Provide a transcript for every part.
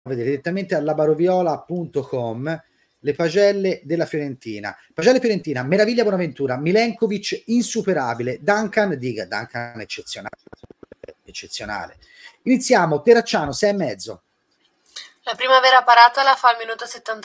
vedere direttamente a labaroviola.com le pagelle della Fiorentina. Pagelle Fiorentina, meraviglia Bonaventura, Milenkovic insuperabile, Duncan eccezionale. Iniziamo, Terracciano 6,5. La prima vera parata la fa al minuto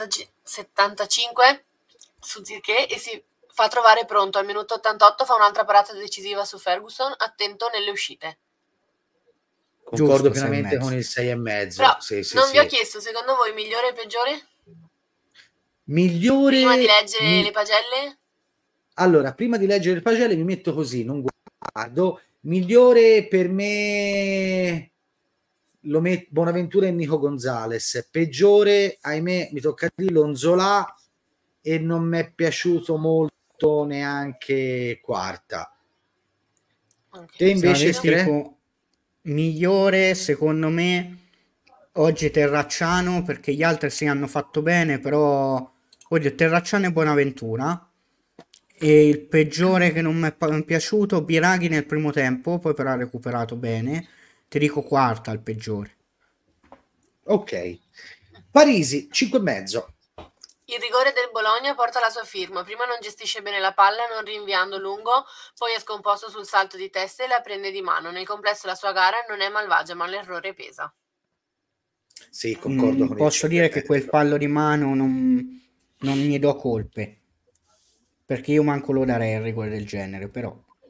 75 su Zirkzee e si fa trovare pronto. Al minuto 88 fa un'altra parata decisiva su Ferguson, attento nelle uscite. Concordo pienamente con il 6,5. Però non vi ho chiesto, secondo voi migliore e peggiore? Migliore... Prima di leggere le pagelle? Allora, prima di leggere le pagelle mi metto così, non guardo. Migliore per me... Bonaventura e Nico Gonzalez. Peggiore, ahimè, mi tocca dire Lonzola e non mi è piaciuto molto neanche Quarta. Okay. Te invece migliore secondo me oggi Terracciano, perché gli altri si hanno fatto bene, però oddio, Terracciano e Bonaventura. E il peggiore che non mi è piaciuto Biraghi nel primo tempo, poi però ha recuperato bene. Ti dico Quarta il peggiore. Ok. Parisi 5,5. Il rigore del Bologna porta la sua firma. Prima non gestisce bene la palla, non rinviando lungo, poi è scomposto sul salto di testa e la prende di mano. Nel complesso la sua gara non è malvagia, ma l'errore pesa. Sì, concordo con posso dire che quel fallo di mano non gli do colpe, perché io manco lo darei il rigore del genere, però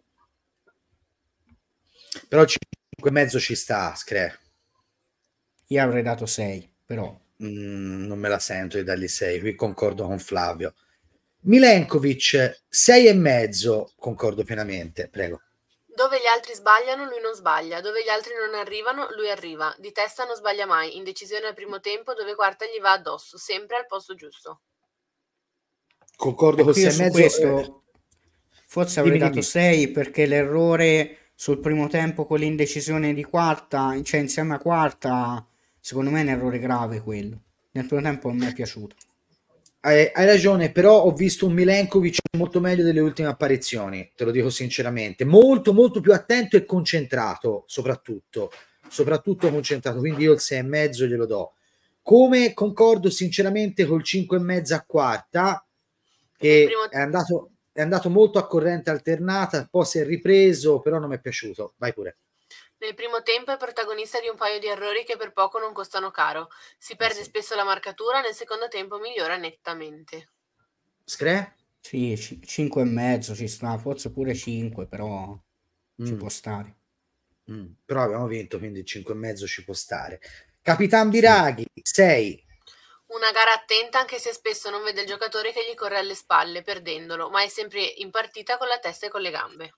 5,5 ci sta, Scre. Io avrei dato 6, però non me la sento di dargli 6, qui concordo con Flavio. Milenkovic 6,5, concordo pienamente, prego. Dove gli altri sbagliano, lui non sbaglia. Dove gli altri non arrivano, lui arriva. Di testa non sbaglia mai. Indecisione al primo tempo, dove Quarta gli va addosso, sempre al posto giusto. Concordo con 6,5. Questo forse avrei dato 6 perché l'errore sul primo tempo con l'indecisione di Quarta, cioè insieme a Quarta, secondo me è un errore grave quello. Nel primo tempo non mi è piaciuto. Hai ragione, però ho visto un Milenkovic molto meglio delle ultime apparizioni, te lo dico sinceramente, molto molto più attento e concentrato, soprattutto concentrato, quindi io il 6,5 glielo do. Come concordo sinceramente col 5,5 a Quarta, che è andato molto a corrente alternata, poi si è ripreso, però non mi è piaciuto. Vai pure. Nel primo tempo è protagonista di un paio di errori che per poco non costano caro. Si perde spesso la marcatura, nel secondo tempo migliora nettamente. Scre? Sì, 5,5 ci sta, forse pure 5, però ci può stare. Però abbiamo vinto, quindi 5,5 ci può stare. Capitan Biraghi 6. Una gara attenta, anche se spesso non vede il giocatore che gli corre alle spalle, perdendolo, ma è sempre in partita con la testa e con le gambe.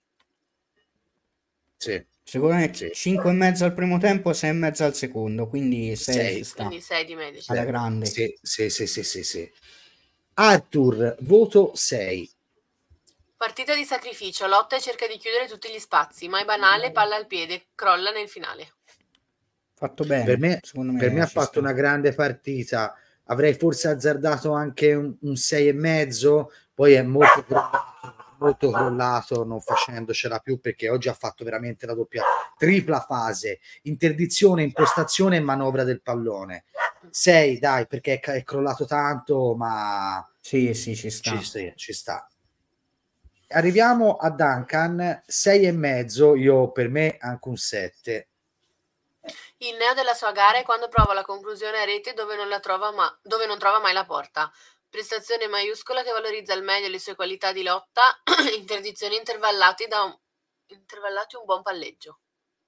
Sì. Secondo me 5,5 al primo tempo, 6,5 al secondo, quindi 6 ci sta. Quindi 6 di media. Alla grande. Sì. Arthur, voto 6. Partita di sacrificio, lotta e cerca di chiudere tutti gli spazi, mai banale, palla al piede, crolla nel finale. Fatto bene. Per me ha fatto una grande partita. Avrei forse azzardato anche un 6,5, poi è molto crollato, non facendocela più, perché oggi ha fatto veramente la tripla fase, interdizione, impostazione e manovra del pallone. 6, dai, perché è crollato tanto, ma sì, ci sta. Ci sta. Arriviamo a Duncan 6,5, io per me anche un 7. Il neo della sua gara è quando prova la conclusione a rete dove non trova mai la porta. Prestazione maiuscola che valorizza al meglio le sue qualità di lotta, interdizioni intervallati un buon palleggio.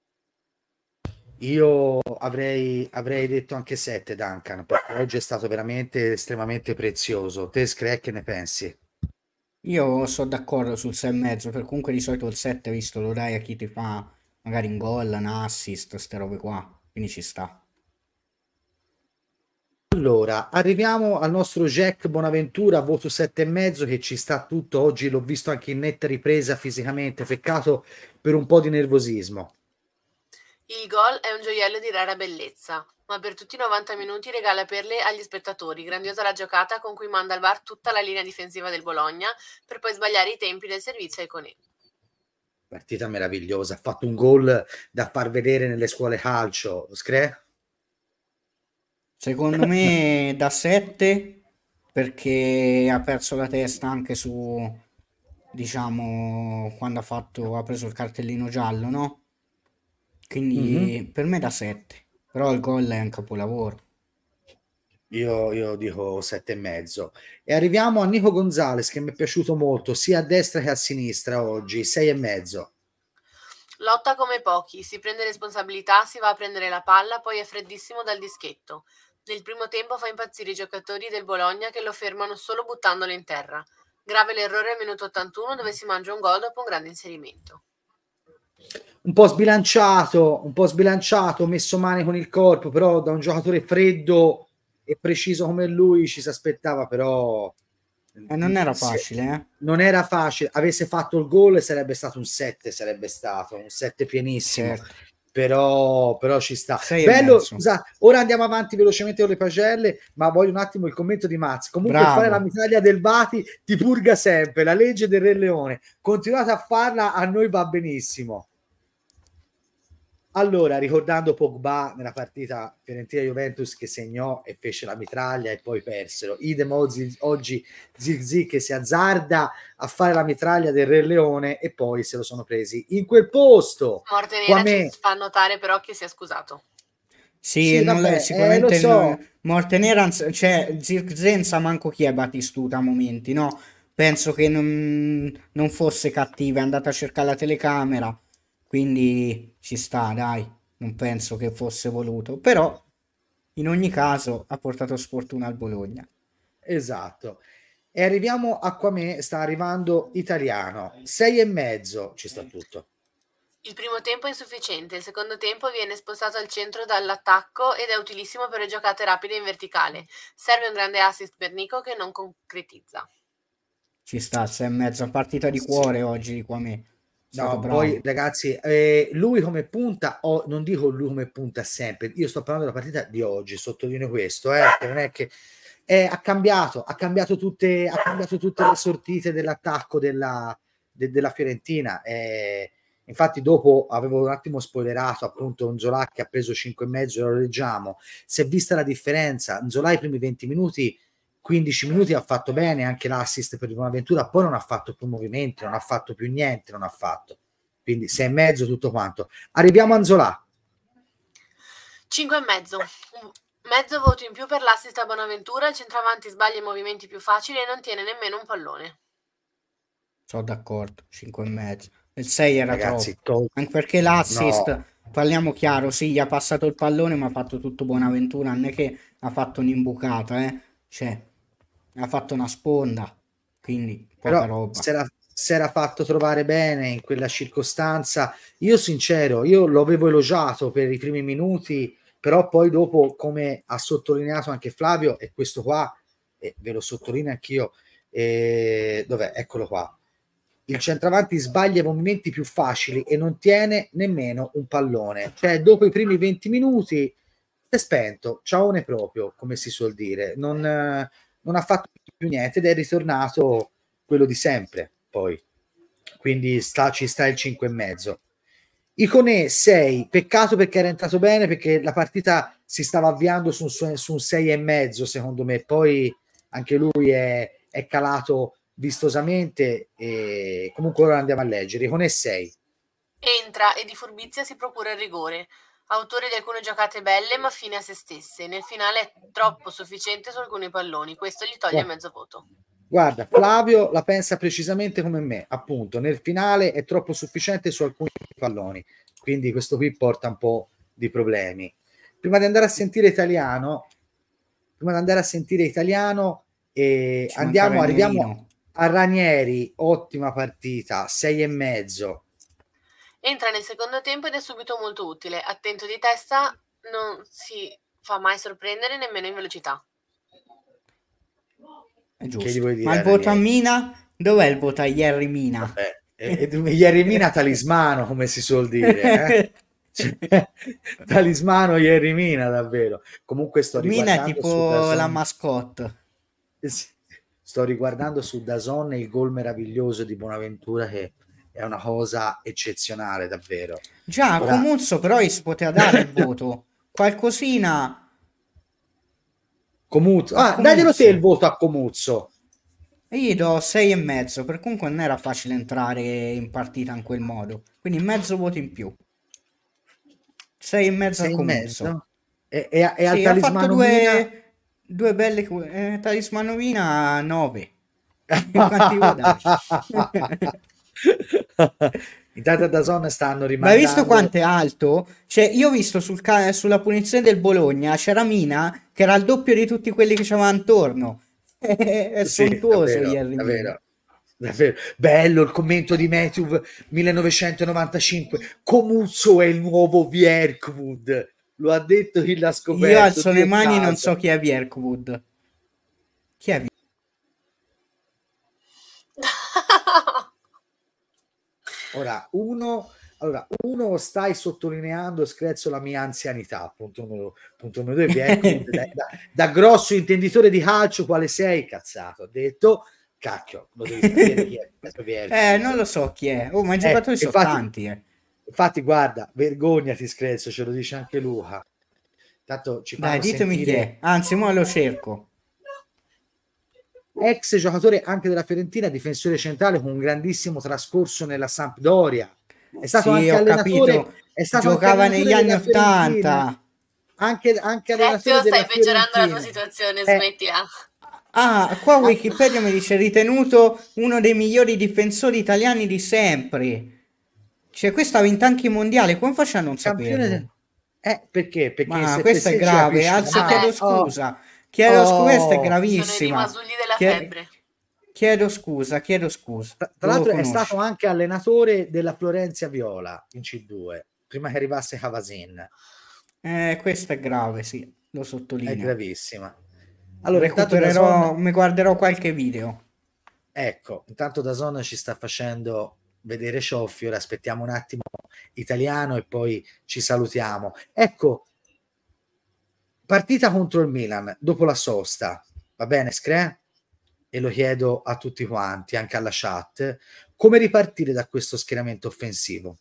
Io avrei detto anche 7, Duncan, perché oggi è stato veramente estremamente prezioso. Te, Scree, che ne pensi? Io sono d'accordo sul 6,5, per comunque di solito il 7 visto lo dai a chi ti fa magari un gol, un assist, queste robe qua, quindi ci sta. Allora, arriviamo al nostro Jack Bonaventura, voto 7,5, che ci sta tutto. Oggi l'ho visto anche in netta ripresa fisicamente, peccato per un po' di nervosismo. Il gol è un gioiello di rara bellezza, ma per tutti i 90 minuti regala perle agli spettatori. Grandiosa la giocata con cui manda al VAR tutta la linea difensiva del Bologna, per poi sbagliare i tempi del servizio ai Conè. Partita meravigliosa, ha fatto un gol da far vedere nelle scuole calcio. Scre? Secondo me da 7 perché ha perso la testa anche su, diciamo, quando ha preso il cartellino giallo, no? Quindi per me da 7, però il gol è un capolavoro. Io dico 7,5. E arriviamo a Nico Gonzalez, che mi è piaciuto molto, sia a destra che a sinistra oggi, 6,5. Lotta come pochi, si prende responsabilità, si va a prendere la palla, poi è freddissimo dal dischetto. Nel primo tempo fa impazzire i giocatori del Bologna che lo fermano solo buttandolo in terra. Grave l'errore al minuto 81 dove si mangia un gol dopo un grande inserimento. Un po' sbilanciato, messo mani con il corpo, però da un giocatore freddo e preciso come lui ci si aspettava, però non era facile, non era facile. Avesse fatto il gol sarebbe stato un 7, sarebbe stato un 7 pienissimo. Certo. Però ci sta. Bello, scusa, ora andiamo avanti velocemente con le pagelle, ma voglio un attimo il commento di Maz. Comunque fare la mitaglia del Bati ti purga sempre, la legge del Re Leone. Continuate a farla, a noi va benissimo. Allora, ricordando Pogba nella partita Fiorentina-Juventus che segnò e fece la mitraglia e poi persero. Idem oggi Zirkzee che si azzarda a fare la mitraglia del Re Leone e poi se lo sono presi in quel posto. Mortenera ci fa notare però che si è scusato. Sì, vabbè, sicuramente so. Mortenera, cioè Zirkzee non sa manco chi è Batistuta a momenti, no? Penso che non fosse cattiva, è andata a cercare la telecamera. Quindi ci sta, dai, non penso che fosse voluto, però in ogni caso ha portato sfortuna al Bologna. Esatto. E arriviamo a Quamè, sta arrivando Italiano, 6,5, ci sta tutto. Il primo tempo è insufficiente, il secondo tempo viene spostato al centro dall'attacco ed è utilissimo per le giocate rapide in verticale. Serve un grande assist per Nico che non concretizza. Ci sta, 6,5, partita di cuore oggi di Quamè. No, poi ragazzi, lui come punta, non dico lui come punta sempre, io sto parlando della partita di oggi, sottolineo questo, non è che ha cambiato tutte le sortite dell'attacco della Fiorentina. Infatti dopo avevo un attimo spoilerato appunto Nzola che ha preso 5,5, lo leggiamo, si è vista la differenza. Nzola i primi 20 minuti 15 minuti ha fatto bene, anche l'assist per Bonaventura, poi non ha fatto più movimenti, non ha fatto più niente, non ha fatto. Quindi 6,5 tutto quanto. Arriviamo a Nzola. 5,5. Mezzo voto in più per l'assist a Bonaventura, il centravanti sbaglia i movimenti più facili e non tiene nemmeno un pallone. Sono d'accordo, 5,5. Il 6 era troppo. Anche perché l'assist, parliamo chiaro, sì, gli ha passato il pallone, ma ha fatto tutto Bonaventura, non è che ha fatto un'imbucata, cioè ha fatto una sponda, quindi poca roba. Si era fatto trovare bene in quella circostanza. Io sincero, io lo avevo elogiato per i primi minuti, però poi dopo, come ha sottolineato anche Flavio, e questo qua, e ve lo sottolineo anch'io, dov'è? Eccolo qua. Il centravanti sbaglia i movimenti più facili e non tiene nemmeno un pallone. Cioè, dopo i primi 20 minuti è spento, ciaone proprio, come si suol dire. Non ha fatto più niente ed è ritornato quello di sempre poi. Quindi ci sta il 5,5. Iconè 6, peccato perché era entrato bene, perché la partita si stava avviando su un 6,5 secondo me, poi anche lui è calato vistosamente e comunque ora andiamo a leggere. Iconè 6. Entra e di furbizia si procura il rigore. Autore di alcune giocate belle ma fine a se stesse. Nel finale è troppo sufficiente su alcuni palloni, questo gli toglie mezzo voto. Guarda, Flavio la pensa precisamente come me, appunto, nel finale è troppo sufficiente su alcuni palloni, quindi questo qui porta un po' di problemi. Prima di andare a sentire italiano, arriviamo a Ranieri, ottima partita, 6,5. Entra nel secondo tempo ed è subito molto utile, attento di testa, non si fa mai sorprendere nemmeno in velocità. È giusto. Ma il voto a Mina? Dov'è il voto a Jerry Mina? Jerry Mina talismano, come si suol dire. Talismano Jerry Mina, davvero. Comunque sto riguardando Mina è tipo la mascotte. Sto riguardando su DAZN il gol meraviglioso di Bonaventura, che è una cosa eccezionale, davvero. Già, Comuzzo però si poteva dare il voto. Qualcosina Comuzzo. Daglielo te il voto a Comuzzo. E io do 6,5, per comunque non era facile entrare in partita in quel modo. Quindi mezzo voto in più. 6,5 a Comuzzo. E al Sì, ha fatto due belle... Talismanovina 9. Quanti vuoi dare? Intanto da zona stanno rimandando. Ma hai visto quanto è alto? Cioè, io ho visto sulla punizione del Bologna c'era Mina che era il doppio di tutti quelli che c'aveva intorno. È sontuoso ieri. Davvero. Bello il commento di Matthew 1995. Comuzzo è il nuovo Bjerkwood. Lo ha detto chi l'ha scoperto. Io alzo le mani e non so chi è Bjerkwood. Chi è? Ora, uno stai sottolineando, Screzzo, la mia anzianità, punto numero 2, da grosso intenditore di calcio quale sei, cazzato, ho detto, cacchio, lo devi sapere chi è. Non lo so chi è, ma i giocatori sono tanti. Infatti, guarda, vergognati, Screzzo, ce lo dice anche Luca. Tanto ci Dai, ditemi chi è, anzi, ora lo cerco. Ex giocatore anche della Fiorentina, difensore centrale con un grandissimo trascorso nella Sampdoria. È stato anche allenatore. Giocava negli anni '80. Anche allenatore. Stai peggiorando la tua situazione, smettila. Qua Wikipedia mi dice ritenuto uno dei migliori difensori italiani di sempre. Cioè, questo ha vinto anche i mondiali. Come faccio a non saperlo? Perché? Ma questo è grave. Anzi, chiedo scusa. Questa è gravissima. Sono i rimasugli della febbre. Chiedo scusa. Tra l'altro è stato anche allenatore della Florencia Viola in C2, prima che arrivasse Cavasin. Questa è grave, sì, lo sottolineo. È gravissima. Allora, mi guarderò qualche video. Ecco, intanto DAZN ci sta facendo vedere Cioffi, ora aspettiamo un attimo Italiano e poi ci salutiamo. Ecco, partita contro il Milan dopo la sosta, va bene Scre? E lo chiedo a tutti quanti, anche alla chat, come ripartire da questo schieramento offensivo?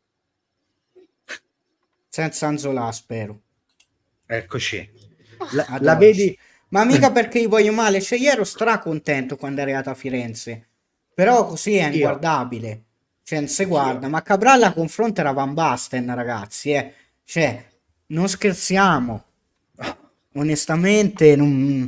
Senza Anzolà, spero. Eccoci. La vedi? Ma mica perché gli voglio male, cioè io ero stracontento quando è arrivato a Firenze, però così è inguardabile. Cioè, non si guarda, ma Cabral a confronto era Van Basten, ragazzi, Cioè, non scherziamo. Onestamente, non...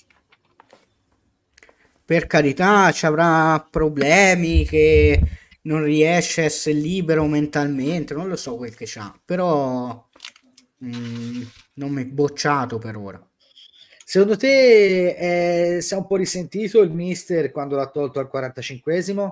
Per carità, ci avrà problemi che non riesce a essere libero mentalmente, non lo so quel che c'ha, però non mi è bocciato per ora. Secondo te si è un po' risentito il mister quando l'ha tolto al 45esimo?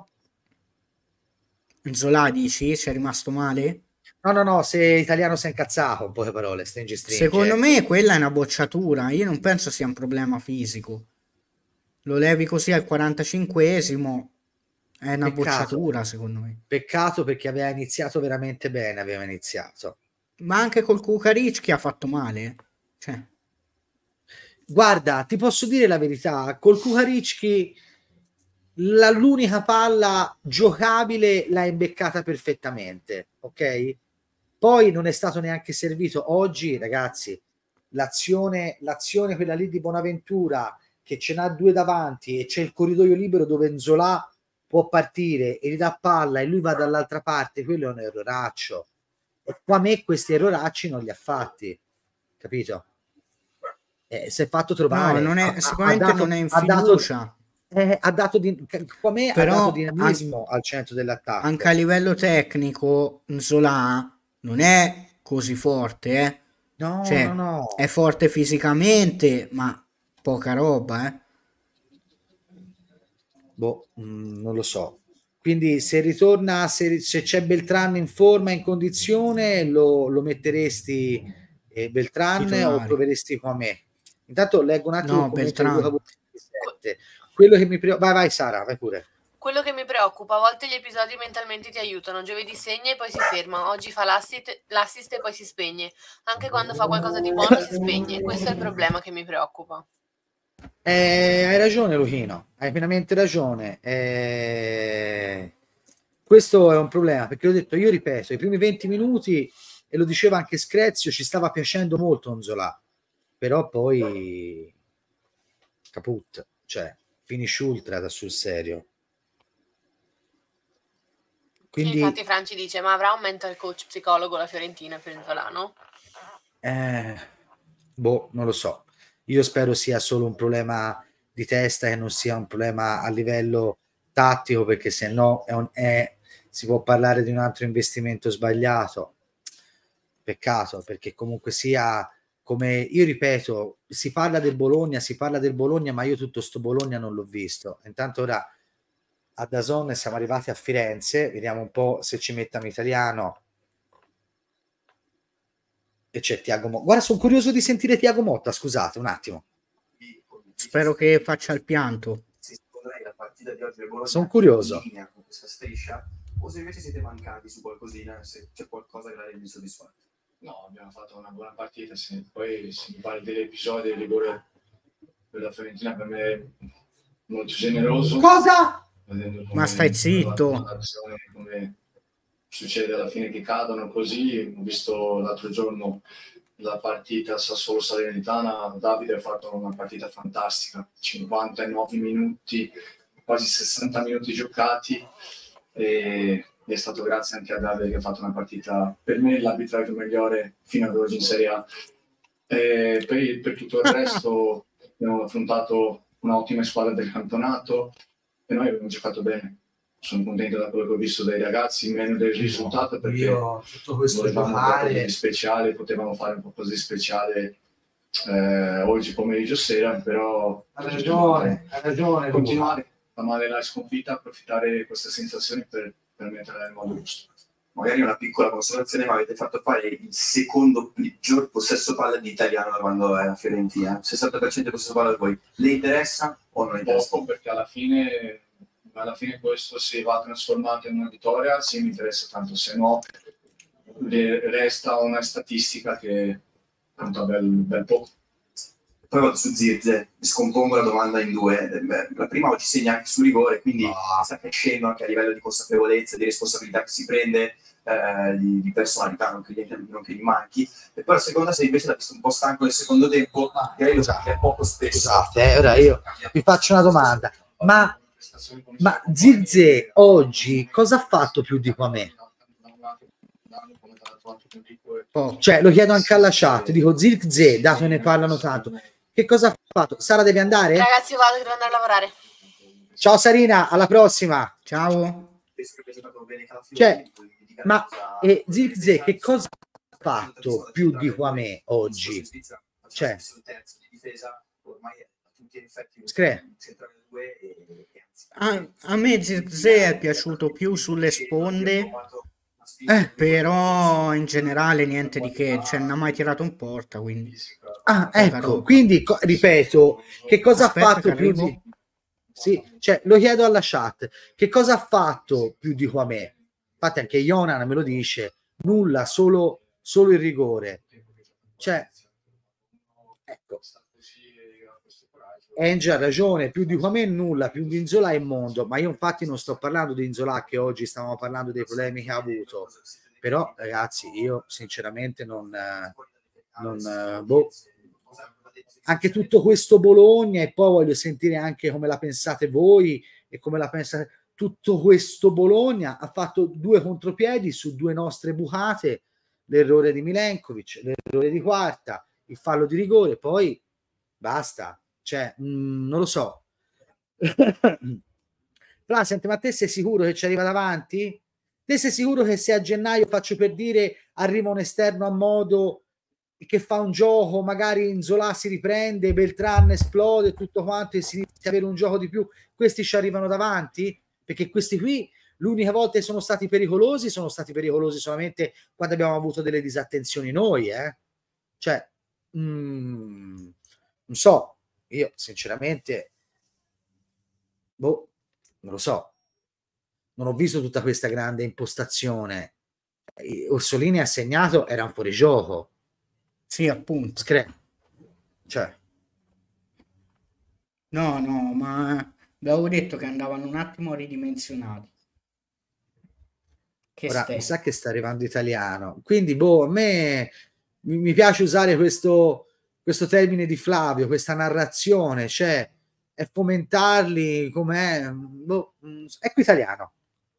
Zola dici? Ci è rimasto male? No, se Italiano si è incazzato, in poche parole, stringe. Secondo me quella è una bocciatura, io non penso sia un problema fisico. Lo levi così al 45esimo, è una bocciatura secondo me. Peccato perché aveva iniziato veramente bene, Ma anche col Kukaricki ha fatto male, cioè... Guarda, ti posso dire la verità, col Kukaricki l'unica palla giocabile l'ha imbeccata perfettamente, ok? Poi non è stato neanche servito. Oggi, ragazzi, l'azione quella lì di Bonaventura, che ce n'ha due davanti e c'è il corridoio libero dove Nzola può partire e gli dà palla e lui va dall'altra parte, quello è un erroraccio. E qua a me questi erroracci non li ha fatti, capito? Si è fatto trovare. No, sicuramente non è in fiducia. Ha dato dinamismo al centro dell'attacco. Anche a livello tecnico Nzola non è così forte, No. È forte fisicamente, ma poca roba, non lo so. Quindi se ritorna, se c'è Beltran in forma, in condizione, lo metteresti Beltran titolare. O proveresti con me? Intanto leggo un attimo il commento di Luca. Quello che mi preoccupa... Vai Sara, vai pure. Quello che mi preoccupa, a volte gli episodi mentalmente ti aiutano, giovedì segna e poi si ferma, oggi fa l'assist e poi si spegne, anche quando fa qualcosa di buono si spegne, questo è il problema che mi preoccupa. Hai ragione Luchino, hai pienamente ragione, questo è un problema, perché ho detto, io ripeto, i primi 20 minuti, e lo diceva anche Screzio, ci stava piacendo molto Nzola, però poi caput, cioè finisce ultra sul serio. Quindi, infatti Franci dice, ma avrà un mental coach psicologo la Fiorentina per Inzolano? Boh, non lo so. Io spero sia solo un problema di testa e non sia un problema a livello tattico, perché se no si può parlare di un altro investimento sbagliato. Peccato, perché comunque sia, come io ripeto, si parla del Bologna, ma io tutto sto Bologna non l'ho visto. Intanto ora a DAZN siamo arrivati a Firenze, vediamo un po' se ci mettono italiano. E c'è Tiago Motta. Guarda, sono curioso di sentire Tiago Motta, scusate un attimo. Spero che faccia il pianto. Sono curioso. O se invece siete mancati su qualcosina, se c'è qualcosa che l'ha reso insoddisfatto. No, abbiamo fatto una buona partita. Poi si parla dell'episodio del rigore per la Fiorentina, per me è molto generoso. Cosa? Ma stai zitto. Come succede alla fine che cadono così. Ho visto l'altro giorno la partita Sassuolo-Salernitana, Davide ha fatto una partita fantastica, 59 minuti, quasi 60 minuti giocati, e è stato grazie anche a Davide che ha fatto una partita, per me l'arbitraggio migliore fino ad oggi in Serie A. Per tutto il resto abbiamo affrontato un'ottima squadra del campionato e noi abbiamo giocato bene. Sono contento da quello che ho visto dai ragazzi, meno del risultato, perché tutto questo volevamo qualcosa di speciale, potevamo fare un qualcosa di speciale oggi pomeriggio sera, però ha ragione continuare a amare la sconfitta, approfittare di queste sensazioni per metterla nel modo giusto. Magari una piccola considerazione, ma avete fatto fare il secondo peggior possesso palla di italiano da quando è la Fiorentina, 60% di possesso palla da voi. Le interessa o non le interessa? Poco, perché alla fine questo si va trasformato in una vittoria, sì, mi interessa tanto, se no resta una statistica che conta bel poco. Poi vado su Zirze, mi scompongo la domanda in due. La prima oggi segna anche su rigore, quindi sta crescendo anche a livello di consapevolezza, di responsabilità che si prende, di personalità, non che gli manchi. E poi la seconda, se invece l'ha visto un po' stanco nel secondo tempo, direi lo sa che è poco spesso. Ora io vi faccio una domanda, ma Zirze oggi cosa ha fatto più di Quamè? Cioè, lo chiedo anche alla chat, dico Zirze, dato che ne parlano tanto, che cosa ha fatto? Sara, devi andare? Ragazzi, io vado, devo andare a lavorare. Ciao Sarina, alla prossima. Ciao. Cioè, ma Zirze che cosa ha fatto più di Quamè oggi? Cioè, a me Zirze è piaciuto più sulle sponde, però in generale niente di che, cioè non ha mai tirato in porta, quindi ecco, quindi ripeto, che cosa ha fatto più di... Sì, cioè lo chiedo alla chat, che cosa ha fatto più di Quamè? Infatti anche Ionan me lo dice, nulla, solo il rigore. Cioè, ecco, Angel ha ragione, più di Quamè nulla, più di Nzola è mondo, ma io infatti non sto parlando di Nzola, che oggi stavamo parlando dei problemi che ha avuto, però ragazzi io sinceramente non anche tutto questo Bologna, e poi voglio sentire anche come la pensate voi e come la pensate. Tutto questo Bologna ha fatto 2 contropiedi su 2 nostre bucate, l'errore di Milenkovic, l'errore di Quarta, il fallo di rigore, poi basta, cioè non lo so. Senti, ma te sei sicuro che ci arriva davanti? Te sei sicuro che se a gennaio, faccio per dire, arriva un esterno a modo che fa un gioco, magari Nzola si riprende, Beltran esplode, tutto quanto, e si inizia a avere un gioco di più, questi ci arrivano davanti? Perché questi qui, l'unica volta che sono stati pericolosi solamente quando abbiamo avuto delle disattenzioni noi, cioè non so, io sinceramente non lo so, non ho visto tutta questa grande impostazione. Orsolini ha segnato, era un fuorigioco. Sì, appunto. Cioè. No, ma avevo detto che andavano un attimo ridimensionati. Ora mi sa che sta arrivando italiano. Quindi, a me mi piace usare questo termine di Flavio, questa narrazione, cioè è fomentarli, com'è, ecco italiano.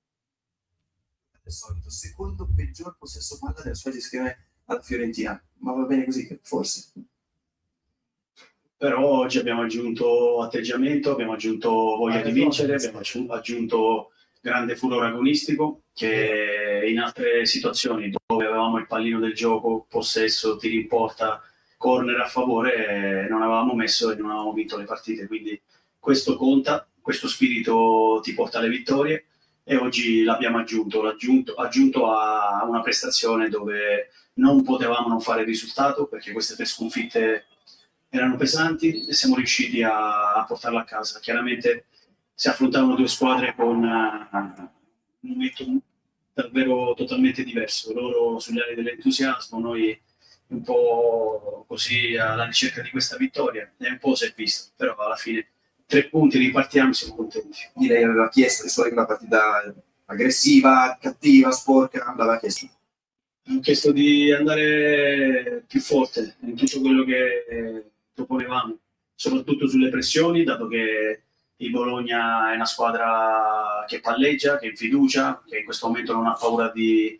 Al solito secondo peggior possesso palla della sua gestione alla Fiorentina, ma va bene così, forse. Però oggi abbiamo aggiunto atteggiamento, abbiamo aggiunto voglia di vincere, abbiamo aggiunto grande furore agonistico, che in altre situazioni dove avevamo il pallino del gioco, possesso, tiri in porta, corner a favore, non avevamo messo e non avevamo vinto le partite. Quindi questo conta, questo spirito ti porta alle vittorie, e oggi l'abbiamo aggiunto a una prestazione dove non potevamo non fare il risultato, perché queste 3 sconfitte erano pesanti e siamo riusciti a portarla a casa. Chiaramente si affrontavano 2 squadre con un momento davvero totalmente diverso, loro sugli ali dell'entusiasmo, noi un po' così alla ricerca di questa vittoria, e un po' si è visto, però alla fine 3 punti, ripartiamo, siamo contenti. Lei aveva chiesto di solito una partita aggressiva, cattiva, sporca, l'aveva chiesto. Ho chiesto di andare più forte in tutto quello che proponevamo, soprattutto sulle pressioni, dato che il Bologna è una squadra che palleggia, che è in fiducia, che in questo momento non ha paura di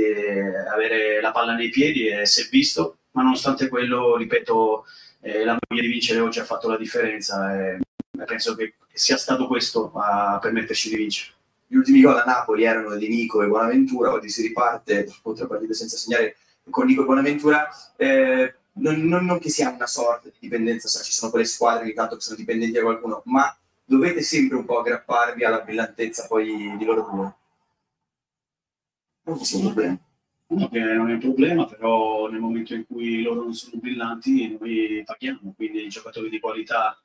avere la palla nei piedi, e si è visto, ma nonostante quello, ripeto, la voglia di vincere oggi ha fatto la differenza, e penso che sia stato questo a permetterci di vincere. Gli ultimi gol a Napoli erano di Nico e Bonaventura, oggi si riparte dopo 3 partite senza segnare con Nico e Bonaventura. Non che sia una sorta di dipendenza, ci sono quelle squadre ogni tanto che sono dipendenti da qualcuno, ma dovete sempre un po' aggrapparvi alla brillantezza poi di loro due. Non è un problema. No, che non è un problema, però nel momento in cui loro non sono brillanti noi paghiamo, quindi i giocatori di qualità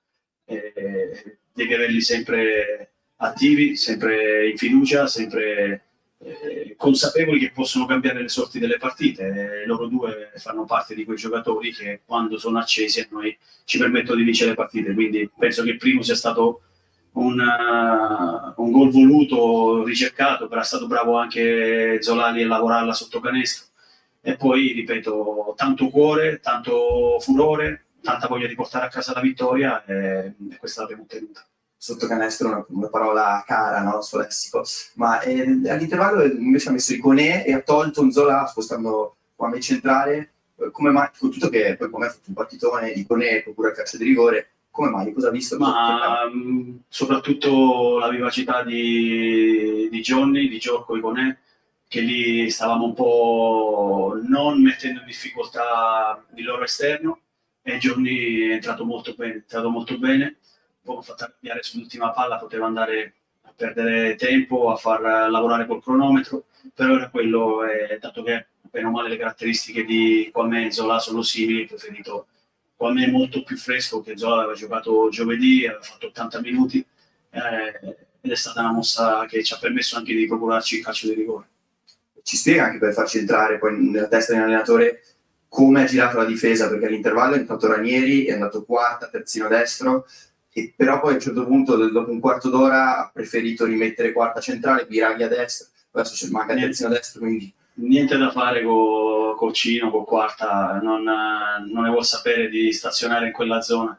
devi averli sempre attivi, sempre in fiducia, sempre consapevoli che possono cambiare le sorti delle partite. Loro due fanno parte di quei giocatori che quando sono accesi a noi ci permettono di vincere le partite, quindi penso che il primo sia stato un gol voluto, ricercato, però è stato bravo anche Zolali a lavorarla sotto canestro, e poi ripeto, tanto cuore, tanto furore, tanta voglia di portare a casa la vittoria, e questa l'abbiamo ottenuta. Sotto canestro una parola cara, no? Suo lessico, ma all'intervallo invece ha messo Iconé e ha tolto un Zola spostando qua centrale. Come mai, con tutto che poi come ha fatto un partitone, Iconé procura il calcio di rigore, come mai? Cosa ha visto? Ma soprattutto la vivacità di Johnny, di Giorgio Iconé, che lì stavamo un po' non mettendo in difficoltà il loro esterno, e Johnny è entrato molto bene, poi ha fatto cambiare sull'ultima palla, poteva andare a perdere tempo, a far lavorare col cronometro, però era quello, dato che bene o male le caratteristiche di Kwame e Zola sono simili, ho preferito Kwame molto più fresco, che Zola aveva giocato giovedì, aveva fatto 80 minuti, ed è stata una mossa che ci ha permesso anche di procurarci il calcio di rigore. Ci spiega anche, per farci entrare poi nella testa dell'allenatore, come ha girato la difesa, perché all'intervallo è entrato Ranieri, è andato quarta, terzino destro, e però poi a un certo punto, dopo un quarto d'ora, ha preferito rimettere quarta centrale, Biraghi a destra, adesso ci manca il terzino destro, quindi... Niente da fare con Cino, con quarta, non ne vuol sapere di stazionare in quella zona,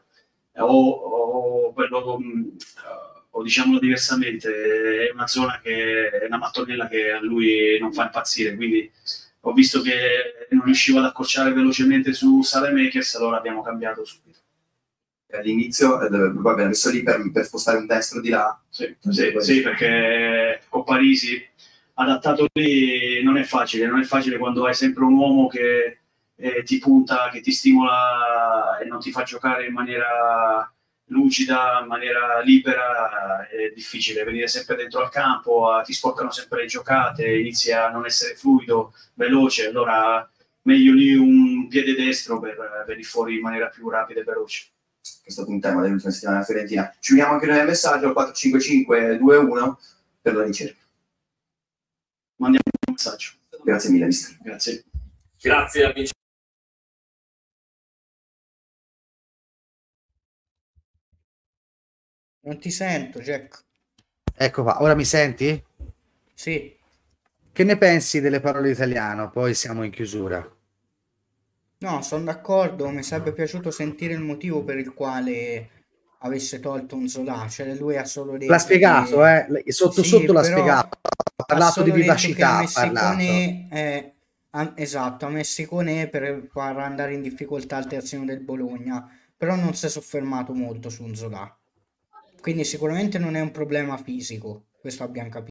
o diciamolo diversamente, è una zona che è una mattonella che a lui non fa impazzire, quindi ho visto che non riuscivo ad accorciare velocemente su Saelemaekers, allora abbiamo cambiato subito. All'inizio abbiamo messo lì per spostare un destro di là. Sì, perché con Parisi adattato lì non è facile quando hai sempre un uomo che ti punta, che ti stimola e non ti fa giocare in maniera lucida, in maniera libera. È difficile venire sempre dentro al campo, ti sporcano sempre le giocate, inizi a non essere fluido, veloce, allora meglio lì un piede destro per venire fuori in maniera più rapida e veloce. È stato un tema dell'ultima settimana della Fiorentina. Ci uniamo anche noi al messaggio al 455-21 per la ricerca. Mandiamo un messaggio. Grazie mille, mister. Grazie. Grazie a Vincenzo. Non ti sento, Jack. Ecco qua, ora mi senti? Sì. Che ne pensi delle parole italiano? Poi siamo in chiusura. No, sono d'accordo, mi sarebbe piaciuto sentire il motivo per il quale avesse tolto un Zola, cioè lui ha solo detto l'ha spiegato, sotto sì, sotto l'ha però spiegato, ha parlato di vivacità, ha parlato. Esatto, ha messo Ikoné per far andare in difficoltà il terzino del Bologna, però non si è soffermato molto su Zola, quindi sicuramente non è un problema fisico, questo abbiamo capito.